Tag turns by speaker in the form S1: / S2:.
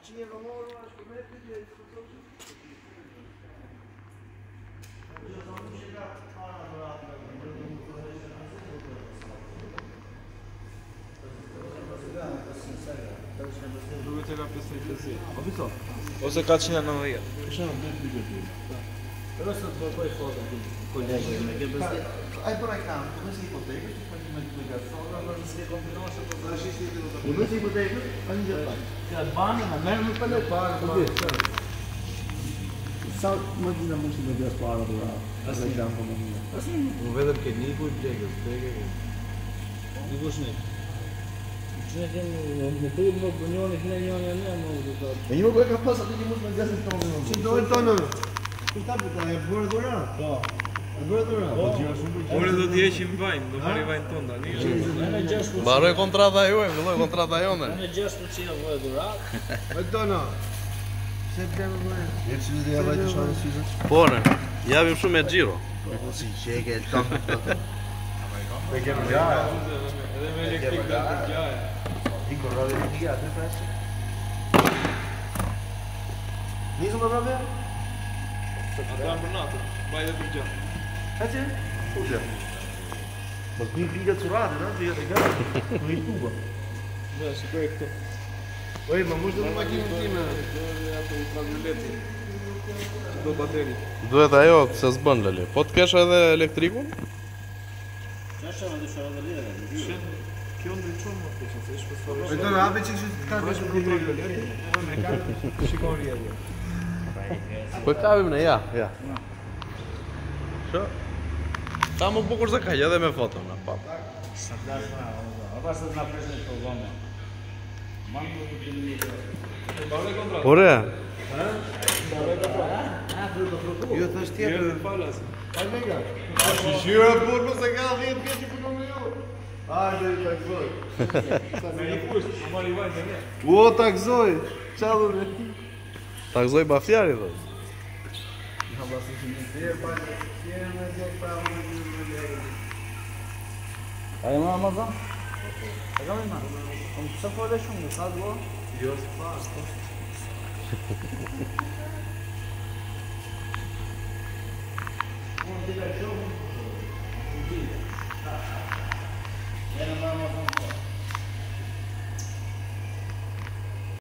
S1: Dovete capire se ose ka qenë në 90.
S2: Però sto poi foto con gli altri, che hai pure il campo, come si ipoteca, tu fai come due persone, non si compra come si ipoteca, ogni giorno. Cioè, bani, ma non per le parti. Sa më dina mund të bëj para do asnjë jam po më.
S1: Unë vetëm ke niku i blegës, blegë.
S2: Dikush ne. Ne kemi në turp më bunjoni që ne joni ne më do të.
S3: E një më ka pas atë që mund të ngjasin tonë.
S2: Si do të tonë? Ku ta bëta e bërë dhura? Po. E bërë dhura. Po gjëra shumë për.
S1: Ore do të heqim vajin, do marrë vajin ton tani.
S2: Në 6%.
S4: Mbaroj kontrata juaj, filloi kontrata jone.
S2: Në 6% vë dhura.
S3: E tonë. Se bëjmë më. Jetë që dhe javaj të shanë syzën?
S4: Po ne, javim shumë me xhiro.
S3: Po si që e ke tonë të të.
S1: Me kemë gjaja. Edhe me elektrik dhe për gjaja.
S3: I korrove në tija, të presë. Nizëm dhe brave?
S1: Ata më natën, bajde për gjaja.
S3: E që? Po që? Mos një video të surate, në? Video të gërë? Në YouTube.
S1: Dhe, shikoj këtu.
S3: Oj, ma mushtë në makinë time.
S1: Ato i travioleti. Do bateri.
S4: Duhet ajo se s'bën lele. Po të kesh edhe elektrikun?
S2: Çfarë do të shohë dhe lidhë?
S1: Kjo ndryqon më të që se ishë për
S3: E tonë, abe që ka
S1: Vesh me kontrol leti, edhe me kartë, shikon rjedhje.
S4: Po kapim ne, ja. Shë? Ta më bukur se ka edhe me foto në pap.
S2: Sa dashma, ata se na presin këto vëmë. Mango të dini.
S1: Bare kontratë.
S4: Por e?
S3: Jo, thësht tjetër.
S1: Dhe falas.
S3: A lega? A shishira burë mëse ka 10 vjetë që përnë me jo. Ajde, takzoj.
S1: Me një kusht, më marri vajnë të ne.
S3: O, takzoj. Qallu me.
S4: Takzoj bafjari dhe.
S3: Nga basë që një tjerë, pa një tjerë me gjekë pa më në gjurë me gjekë.
S2: A e ma Amazon? E kam e ma? Kom pëse fole shumë, sa duo?
S1: Jo, s'pas.